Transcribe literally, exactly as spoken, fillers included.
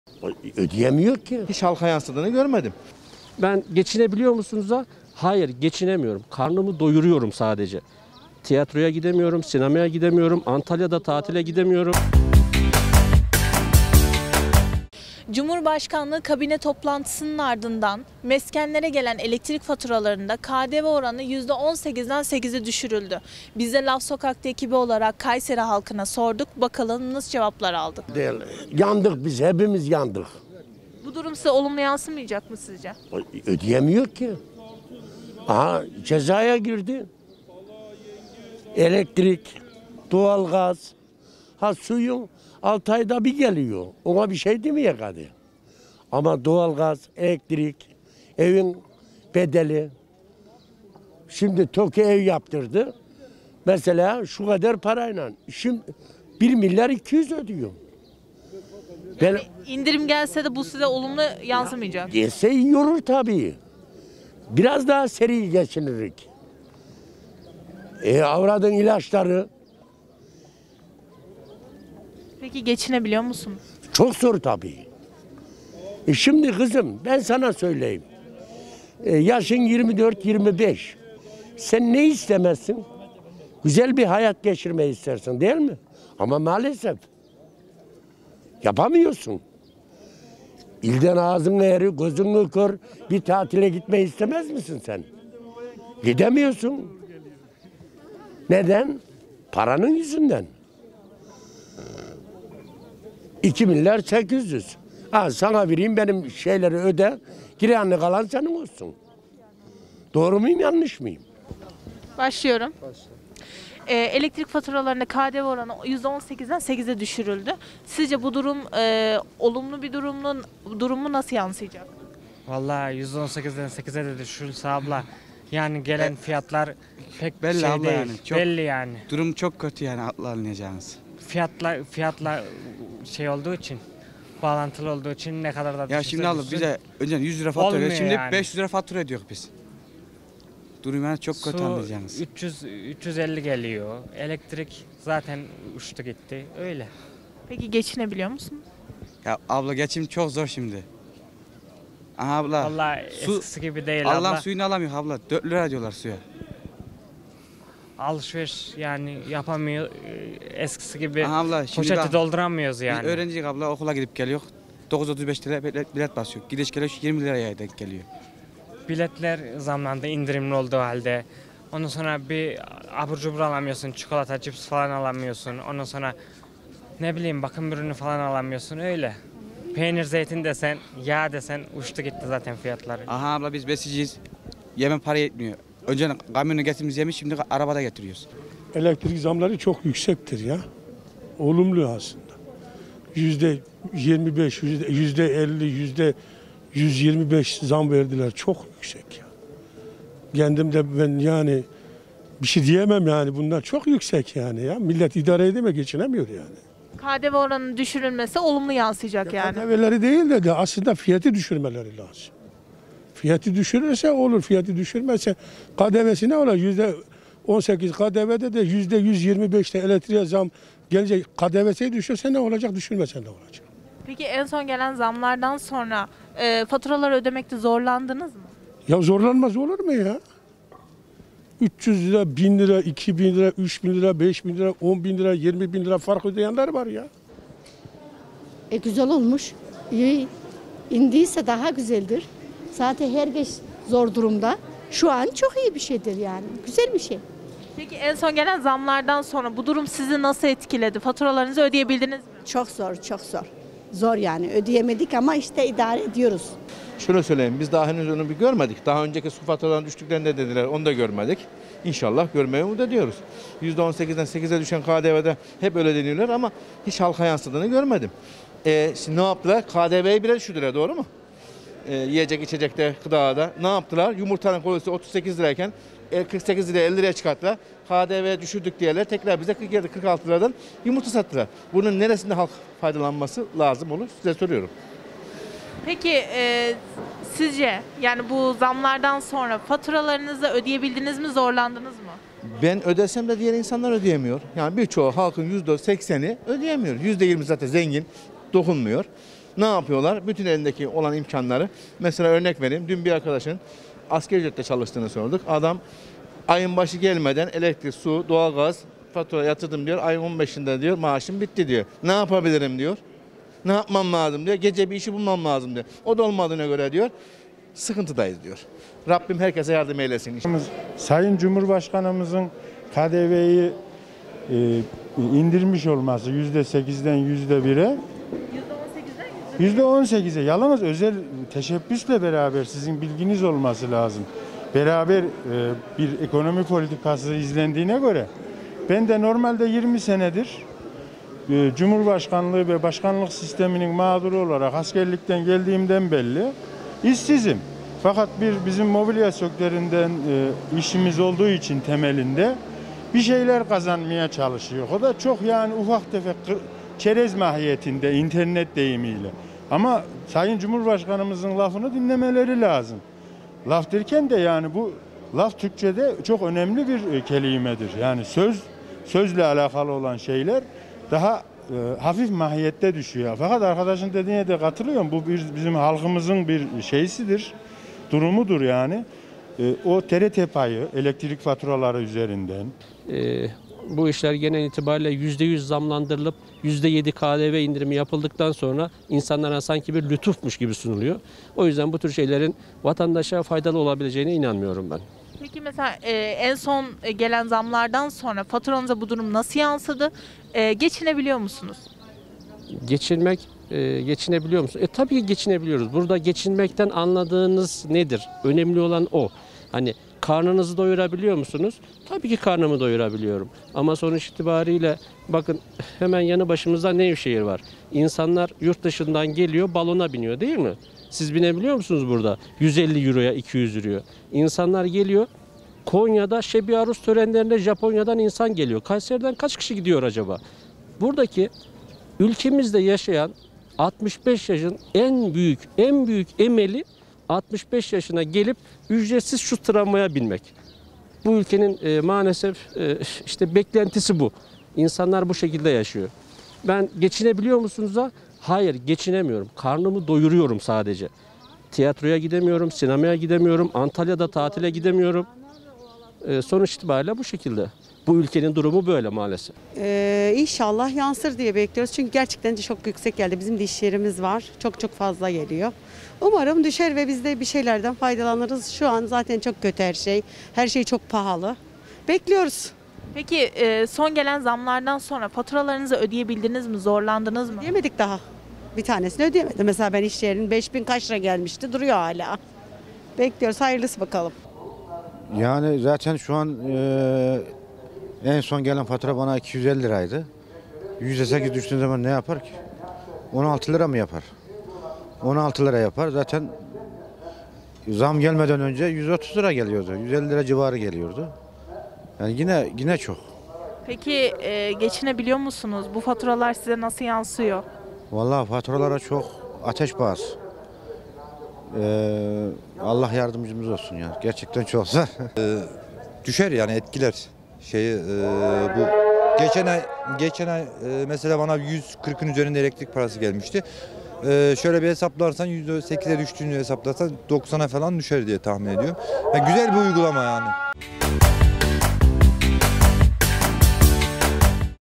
Ödeyemiyor ki. Hiç halka yansıdığını görmedim. Ben geçinebiliyor musunuz da? Hayır, geçinemiyorum. Karnımı doyuruyorum sadece. Tiyatroya gidemiyorum, sinemaya gidemiyorum, Antalya'da tatile gidemiyorum. Cumhurbaşkanlığı kabine toplantısının ardından meskenlere gelen elektrik faturalarında K D V oranı yüzde on sekizden sekize düşürüldü. Biz de Laf Sokak'ta ekibi olarak Kayseri halkına sorduk. Bakalım nasıl cevaplar aldık. Değil. Yandık biz, hepimiz yandık. Bu durum size olumlu yansımayacak mı sizce? Ödeyemiyor ki. Aha, cezaya girdi. Elektrik, doğalgaz, ha suyun altı ayda bir geliyor. Ona bir şey demeyecek hadi. Ama doğalgaz, elektrik, evin bedeli. Şimdi TOKİ ev yaptırdı. Mesela şu kadar parayla. Şimdi bir milyar iki yüz ödüyor. Ben, İndirim gelse de bu size olumlu yansımayacak. gelse iyi olur tabii. Biraz daha seri geçinirik. E avradın ilaçları Peki geçinebiliyor musun? çok zor tabii. E şimdi kızım ben sana söyleyeyim. E yaşın yirmi dört yirmi beş. Sen ne istemezsin? Güzel bir hayat geçirmeyi istersin değil mi? Ama maalesef yapamıyorsun. İlden ağzın eğri, gözün kör, bir tatile gitmeyi istemez misin sen? Gidemiyorsun. Neden? Paranın yüzünden. iki milyar sekiz yüz. Ha, sana vereyim benim şeyleri öde. Girenli kalan senin olsun. Doğru muyum yanlış mıyım? Başlıyorum. Ee, elektrik faturalarında K D V oranı yüzde on sekizden sekize düşürüldü. Sizce bu durum e, olumlu bir durumun durumu nasıl yansıyacak? Vallahi yüzde on sekizden sekize de düşürülse abla yani gelen fiyatlar pek belli şey abla değil. yani, çok- belli yani. Durum çok kötü yani anlayacağınız. Fiyatla fiyatla şey olduğu için bağlantılı olduğu için ne kadar da Ya düşürse şimdi abla düşsün, bize önce yüz lira fatura Olmuyor ödüyor, şimdi yani. beş yüz lira fatura ödüyoruz biz. Durum yani çok kötü su anlayacağınız. üç yüz üç yüz elli geliyor. Elektrik zaten uçtu gitti. Öyle. Peki geçinebiliyor musun? Ya abla geçim çok zor şimdi. Aha abla. Vallahi su- eskisi gibi değil Allah abla. suyunu alamıyor abla. dört lira diyorlar suya. Alışveriş yani yapamıyor. Ee, Eskisi gibi Aha abla şimdi poşeti daha- dolduramıyoruz Biz yani. öğrenciyik abla okula gidip geliyor. dokuz otuz beş lira bilet, bilet basıyor. Gidiş geliyor yirmi liraya denk geliyor. Biletler zamlandı indirimli olduğu halde. Ondan sonra bir abur cubur alamıyorsun, çikolata, cips falan alamıyorsun. Ondan sonra ne bileyim bakım ürünü falan alamıyorsun öyle. Peynir, zeytin desen, yağ desen uçtu gitti zaten fiyatları. Aha abla biz besiciyiz. Yeme para yetmiyor. Önceden kamyonu getirdiğimiz yemiş şimdi arabada getiriyoruz. Elektrik zamları çok yüksektir ya. Olumlu aslında. Yüzde yirmi beş, yüzde, yüzde elli, yüzde yüz yirmi beş zam verdiler. Çok yüksek ya. Kendim de ben yani bir şey diyemem yani bunlar çok yüksek yani ya. Millet idare edemiyor, geçinemiyor yani. K D V oranının düşürülmesi olumlu yansıyacak yani. K D V'leri değil de, de aslında fiyatı düşürmeleri lazım. Fiyatı düşürürse olur, fiyatı düşürmezse K D V'si ne olur? Yüzde on sekiz K D V'de de yüzde yüz yirmi beşte elektriğe zam gelecek. K D V'si düşürse ne olacak, düşürmese ne olacak? Peki en son gelen zamlardan sonra e, faturaları ödemekte zorlandınız mı? Ya zorlanmaz olur mu ya? üç yüz lira, bin lira, iki bin lira, üç bin lira, beş bin lira, on bin lira, yirmi bin lira fark ödeyenler var ya. E güzel olmuş. İyi. İndiyse daha güzeldir. Zaten herkes zor durumda. Şu an çok iyi bir şeydir yani. Güzel bir şey. Peki en son gelen zamlardan sonra bu durum sizi nasıl etkiledi? Faturalarınızı ödeyebildiniz mi? Çok zor, çok zor. Zor yani. Ödeyemedik ama işte idare ediyoruz. Şunu söyleyeyim, biz daha henüz onu bir görmedik. Daha önceki su faturalarının düştüklerini de dediler, onu da görmedik. İnşallah görmeyi umut ediyoruz. yüzde on sekizden sekize düşen K D V'de hep öyle deniyorlar ama hiç halka yansıdığını görmedim. E, şimdi ne yaptılar? K D V'yi bile düşürdüler, doğru mu? E, yiyecek, içecekte, gıdada. Ne yaptılar? Yumurtanın kilosu otuz sekiz lirayken kırk sekiz liraya elli liraya çıkarttılar. K D V düşürdük diyeler. Tekrar bize kırk yedi kırk altı liradan yumurta sattılar. Bunun neresinde halk faydalanması lazım onu size soruyorum. Peki e, sizce yani bu zamlardan sonra faturalarınızı ödeyebildiniz mi, zorlandınız mı? Ben ödesem de diğer insanlar ödeyemiyor. Yani birçoğu halkın yüzde sekseni ödeyemiyor. yüzde yirmi zaten zengin, dokunmuyor. Ne yapıyorlar? Bütün elindeki olan imkanları, mesela örnek vereyim. Dün bir arkadaşın asgari ücretle çalıştığını sorduk. Adam ayın başı gelmeden elektrik, su, doğalgaz fatura yatırdım diyor. Ayın on beşinde diyor maaşım bitti diyor. Ne yapabilirim diyor. Ne yapmam lazım diyor. Gece bir işi bulmam lazım diyor. O da olmadığına göre diyor sıkıntıdayız diyor. Rabbim herkese yardım eylesin. Sayın Cumhurbaşkanımızın K D V'yi e, indirmiş olması yüzde sekizden yüzde bire, yüzde on sekize yalnız özel teşebbüsle beraber sizin bilginiz olması lazım. Beraber e, bir ekonomi politikası izlendiğine göre ben de normalde yirmi senedir e, Cumhurbaşkanlığı ve başkanlık sisteminin mağduru olarak askerlikten geldiğimden belli işsizim. Fakat bir bizim mobilya sektöründen e, işimiz olduğu için temelinde bir şeyler kazanmaya çalışıyor. O da çok yani ufak tefek çerez mahiyetinde internet deyimiyle. Ama Sayın Cumhurbaşkanımızın lafını dinlemeleri lazım. Laf derken de yani bu laf Türkçe'de çok önemli bir kelimedir. Yani söz sözle alakalı olan şeyler daha e, hafif mahiyette düşüyor. Fakat arkadaşın dediğine de katılıyorum. Bu bir, bizim halkımızın bir şeysidir, durumudur yani. E, o T R T payı, elektrik faturaları üzerinden. E, bu işler genel itibariyle yüzde yüz zamlandırılıp yüzde yedi K D V indirimi yapıldıktan sonra insanlara sanki bir lütufmuş gibi sunuluyor. O yüzden bu tür şeylerin vatandaşa faydalı olabileceğine inanmıyorum ben. Peki mesela e, en son gelen zamlardan sonra faturanıza bu durum nasıl yansıdı? E, geçinebiliyor musunuz? Geçinmek, e, geçinebiliyor musunuz? E tabii ki geçinebiliyoruz. Burada geçinmekten anladığınız nedir? Önemli olan o. Hani karnınızı doyurabiliyor musunuz? Tabii ki karnımı doyurabiliyorum. Ama sonuç itibariyle bakın hemen yanı başımızda Nevşehir var. İnsanlar yurt dışından geliyor, balona biniyor değil mi? Siz binebiliyor musunuz burada? yüz elli euroya, iki yüz euroya. İnsanlar geliyor. Konya'da Şebi Aruz törenlerinde Japonya'dan insan geliyor. Kayseri'den kaç kişi gidiyor acaba? Buradaki ülkemizde yaşayan altmış beş yaşın en büyük, en büyük emeli altmış beş yaşına gelip ücretsiz şu tramvaya binmek. Bu ülkenin e, maalesef e, işte beklentisi bu. İnsanlar bu şekilde yaşıyor. Ben geçinebiliyor musunuz da? Hayır, geçinemiyorum. Karnımı doyuruyorum sadece. Tiyatroya gidemiyorum, sinemaya gidemiyorum, Antalya'da tatile gidemiyorum. E, sonuç itibariyle bu şekilde. Bu ülkenin durumu böyle maalesef. Ee, inşallah yansır diye bekliyoruz. Çünkü gerçekten de çok yüksek geldi. Bizim de iş yerimiz var. Çok çok fazla geliyor. Umarım düşer ve biz de bir şeylerden faydalanırız. Şu an zaten çok kötü her şey. Her şey çok pahalı. Bekliyoruz. Peki e, son gelen zamlardan sonra faturalarınızı ödeyebildiniz mi? Zorlandınız mı? Ödeyemedik daha. Bir tanesini ödeyemedim. Mesela ben iş yerinin beş bin kaç lira gelmişti. Duruyor hala. Bekliyoruz. Hayırlısı bakalım. Yani zaten şu an e, en son gelen fatura bana iki yüz elli liraydı. yüzde sekiz düştüğün zaman ne yapar ki? on altı lira mı yapar? on altı lira yapar. Zaten zam gelmeden önce yüz otuz lira geliyordu. yüz elli lira civarı geliyordu. Yani yine yine çok. Peki e, geçinebiliyor musunuz? Bu faturalar size nasıl yansıyor? Vallahi faturalara çok ateş pahası. Ee, Allah yardımcımız olsun ya. Gerçekten çok zor. Düşer yani etkiler. Şeyi e, bu geçen ay geçen ay e, mesela bana yüz kırkın üzerinde elektrik parası gelmişti. E, şöyle bir hesaplarsan yüzde sekize düştüğünü hesaplarsan doksana falan düşer diye tahmin ediyorum. Yani güzel bir uygulama yani.